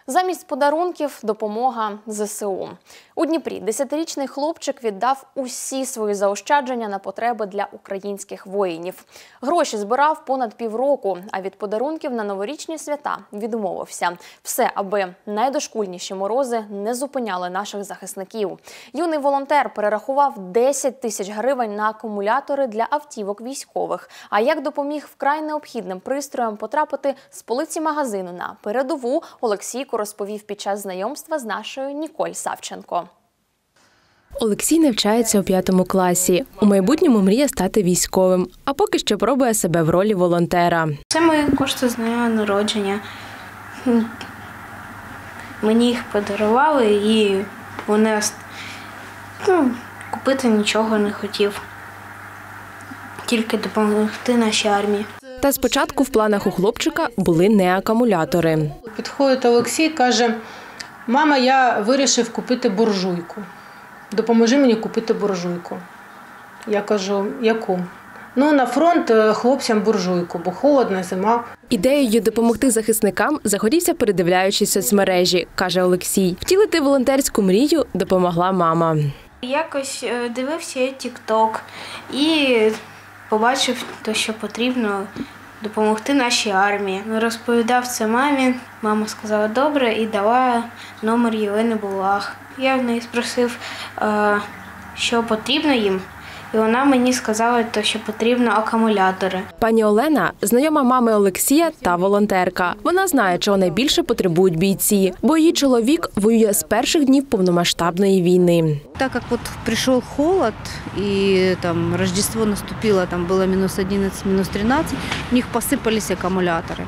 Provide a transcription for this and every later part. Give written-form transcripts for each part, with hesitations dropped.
Замість подарунків – допомога ЗСУ. У Дніпрі 10-річний хлопчик віддав усі свої заощадження на потреби для українських воїнів. Гроші збирав понад півроку, а від подарунків на новорічні свята відмовився. Все, аби найдошкульніші морози не зупиняли наших захисників. Юний волонтер перерахував 10 тисяч гривень на акумулятори для автівок військових. А як допоміг вкрай необхідним пристроям потрапити з полиці магазину на передову, Олексійко розповів під час знайомства з нашою Ніколь Савченко. Олексій навчається у 5 класі. У майбутньому мріє стати військовим, а поки що пробує себе в ролі волонтера. Це мої кошти з дня народження. Мені їх подарували і вони купити нічого не хотів. Тільки допомогти нашій армії. Та спочатку в планах у хлопчика були не акумулятори. Підходить Олексій і каже: «Мама, я вирішив купити буржуйку. Допоможи мені купити буржуйку». Я кажу: «Яку?» «Ну, на фронт хлопцям буржуйку, бо холодна зима». Ідеєю допомогти захисникам загорівся, передивляючись соцмережі, каже Олексій. Втілити волонтерську мрію допомогла мама. Якось дивився я TikTok і побачив те, що потрібно допомогти нашій армії. Розповідав це мамі. Мама сказала добре і дала номер Єлени Булах. Я в неї спросив, що потрібно їм. І вона мені сказала, що потрібно акумулятори. Пані Олена – знайома мами Олексія та волонтерка. Вона знає, чого найбільше потребують бійці, бо її чоловік воює з перших днів повномасштабної війни. Так как пришел холод и Рождество наступило, было -11, -13, у них посыпались аккумуляторы.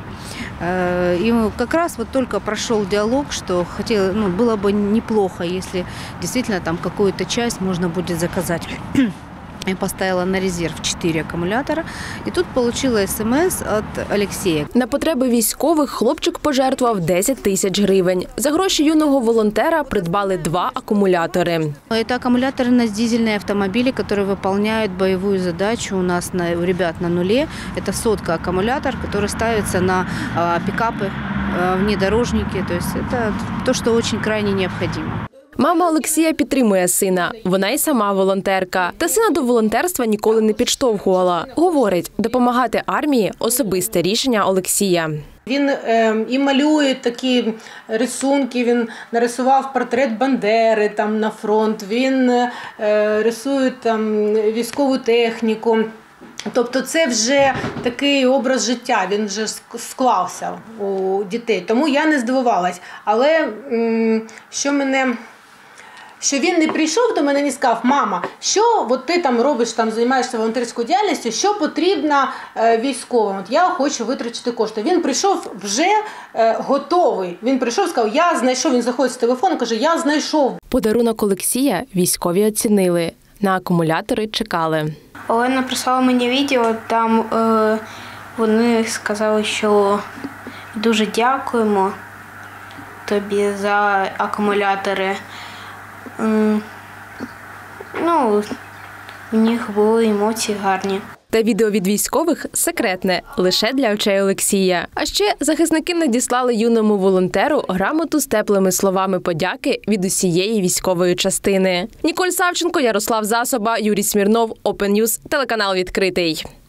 И как раз только прошел диалог, что было бы неплохо, если действительно какую-то часть можно будет заказать. Я поставила на резерв 4 акумулятора, і тут отримала смс від Олексія. На потреби військових хлопчик пожертвував 10 тисяч гривень. За гроші юного волонтера придбали 2 акумулятори. Це акумуляторы на дизельные автомобили, которые выполняют боевую задачу у нас у ребят на нуле. Это 100 аккумулятор, который ставится на пикапы, внедорожники. То есть это то, что очень крайне необходимо. Мама Олексія підтримує сина. Вона й сама волонтерка. Та сина до волонтерства ніколи не підштовхувала. Говорить, допомагати армії – особисте рішення Олексія. Він і малює такі рисунки, він нарисував портрет Бандери на фронт, він рисує військову техніку. Тобто це вже такий образ життя, він вже склався у дітей. Тому я не здивувалась. Але що він не прийшов до мене і не сказав: «Мама, що ти робиш, займаєшся волонтерською діяльністю, що потрібно військовим? Я хочу витрачити кошти». Він прийшов вже готовий. Він прийшов і сказав: «Я знайшов». Він заходить з телефону і каже: «Я знайшов». Подарунок Олексія військові оцінили. На акумулятори чекали. Олена прислала мені відео, там вони сказали, що дуже дякуємо тобі за акумулятори. У них були емоції гарні. Та відео від військових – секретне, лише для очей Олексія. А ще захисники надіслали юному волонтеру грамоту з теплими словами подяки від усієї військової частини. Ніколь Савченко, Ярослав Засоба, Юрій Смірнов, Open News, телеканал «Відкритий».